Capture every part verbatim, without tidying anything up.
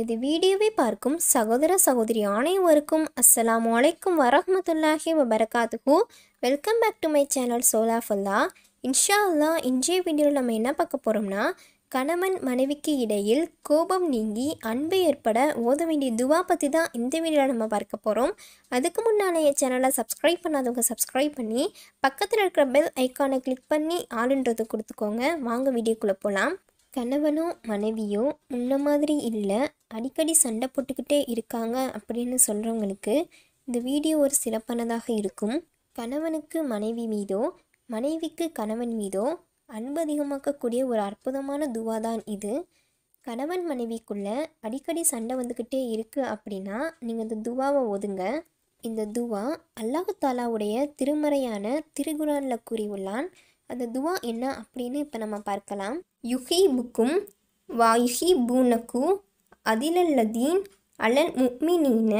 எனது வீடியோவை பார்க்கும் சகோதர சகோதரி அனைவருக்கும் அஸ்ஸலாமு அலைக்கும் வரஹ்மத்துல்லாஹி வபரகாத்துஹு. Welcome back to my channel SoulofAllah. இன்ஷா அல்லாஹ் இன்றைய வீடியோவில் நம்ம என்ன பார்க்க போகிறோம்னா, கணவன் மனைவிக்கு இடையில் கோபம் நீங்கி அன்பு ஏற்பட ஓத வேண்டிய துவா பற்றி தான் இந்த வீடியோவில் நம்ம பார்க்க போகிறோம். அதுக்கு முன்னால் என் சேனலை சப்ஸ்கிரைப் பண்ணாதவங்க சப்ஸ்கிரைப் பண்ணி பக்கத்தில் இருக்கிற பெல் ஐக்கானை கிளிக் பண்ணி ஆளுன்றது கொடுத்துக்கோங்க. வாங்க வீடியோக்குள்ளே போகலாம். கணவனோ மனைவியோ முன்ன மாதிரி இல்லை, அடிக்கடி சண்டை போட்டுக்கிட்டே இருக்காங்க அப்படின்னு சொல்கிறவங்களுக்கு இந்த வீடியோ ஒரு சிறப்பானதாக இருக்கும். கணவனுக்கு மனைவி மீதோ மனைவிக்கு கணவன் மீதோ அன்பு அதிகமாக்கக்கூடிய ஒரு அற்புதமான துவா தான் இது. கணவன் மனைவிக்குள்ளே அடிக்கடி சண்டை வந்துக்கிட்டே இருக்குது அப்படின்னா நீங்கள் இந்த துவாவை ஓதுங்க. இந்த துவா அல்லாஹ் தாலாவுடைய திருமறையான திருக்குரானில் கூறியுள்ளான். அந்த துவா என்ன அப்படின்னு இப்போ நம்ம பார்க்கலாம். யுஹி புக்கும் வாயுஹி பூனக்கு அதிலல்லதீன் அலல் முக்மினீன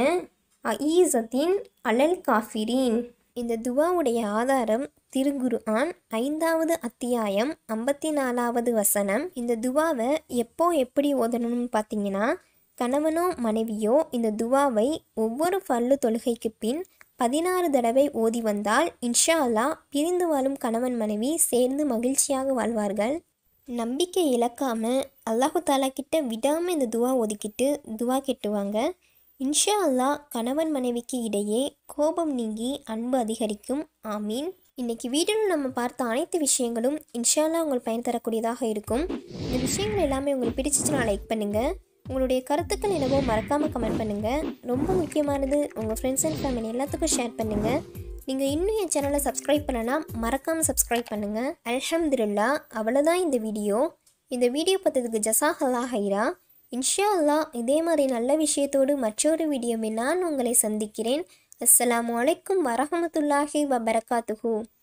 அஈசத்தின் அலல் காஃபிரீன். இந்த துவாவுடைய ஆதாரம் திருக்குர்ஆன் ஐந்தாவது அத்தியாயம் ஐம்பத்தி நாலாவது வசனம். இந்த துவாவை எப்போ எப்படி ஓதணும்னு பார்த்தீங்கன்னா, கணவனோ மனைவியோ இந்த துவாவை ஒவ்வொரு ஃபர்லு தொழுகைக்கு பின் பதினாறு தடவை ஓதி வந்தால் இன்ஷா அல்லாஹ் பிரிந்து வாழும் கணவன் மனைவி சேர்ந்து மகிழ்ச்சியாக வாழ்வார்கள். நம்பிக்கை இழக்காமல் அல்லாஹு தாலா கிட்ட விடாமல் இந்த துவா ஒதுக்கிட்டு துவா கெட்டுவாங்க. இன்ஷா அல்லாஹ் கணவன் மனைவிக்கு இடையே கோபம் நீங்கி அன்பு அதிகரிக்கும். ஆமீன். இன்றைக்கி வீடியோவில் நம்ம பார்த்த அனைத்து விஷயங்களும் இன்ஷா அல்லாஹ் உங்களுக்கு பயன் தரக்கூடியதாக இருக்கும். இந்த விஷயங்கள் எல்லாமே உங்களுக்கு பிடிச்சிச்சுன்னா லைக் பண்ணுங்கள். உங்களுடைய கருத்துக்கள் என்னவோ மறக்காமல் கமெண்ட் பண்ணுங்கள். ரொம்ப முக்கியமானது, உங்கள் ஃப்ரெண்ட்ஸ் அண்ட் ஃபேமிலி எல்லாத்துக்கும் ஷேர் பண்ணுங்கள். நீங்கள் இன்னும் என் சேனலை சப்ஸ்கிரைப் பண்ணலாம், மறக்காமல் சப்ஸ்கிரைப் பண்ணுங்கள். அல்ஹம்துலில்லாஹ். அவ்வளோதான் இந்த வீடியோ. இந்த வீடியோ பார்த்ததுக்கு ஜஸாக்கல்லாஹ் ஹைரா. இன்ஷா அல்லாஹ் இதே மாதிரி நல்ல விஷயத்தோடு மற்றொரு வீடியோவில் நான் உங்களை சந்திக்கிறேன். அஸ்ஸலாமு அலைக்கும் வரஹ்மத்துல்லாஹி வபரகாத்துஹு.